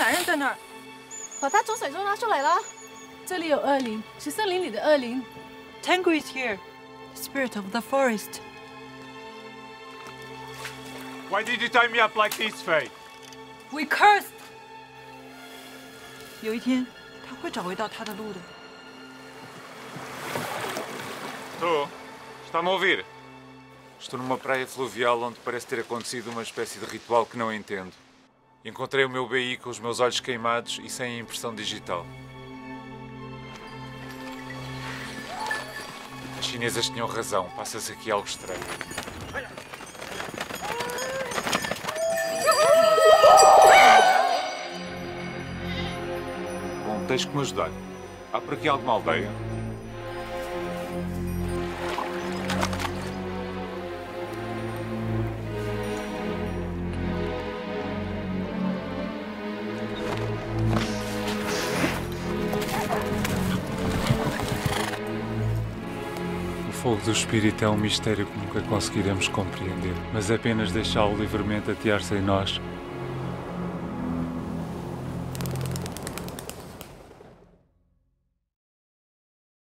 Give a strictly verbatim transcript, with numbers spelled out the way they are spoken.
男人在那儿， 把他从水中拉出来了。 这里有恶灵，是森林里的恶灵。 Tengu is here, spirit of the forest. Why did you tie me up like this, Faye? We cursed. 有一天，他会找回到他的路的。 Estou. Está-me a ouvir? Estou numa praia fluvial onde parece ter acontecido uma espécie de ritual que não entendo. Encontrei o meu B I com os meus olhos queimados e sem a impressão digital. As chinesas tinham razão. Passa-se aqui algo estranho. Bom, tens que me ajudar. Há por aqui alguma aldeia? O fogo do espírito é um mistério que nunca conseguiremos compreender, mas apenas deixá-lo livremente atear-se em nós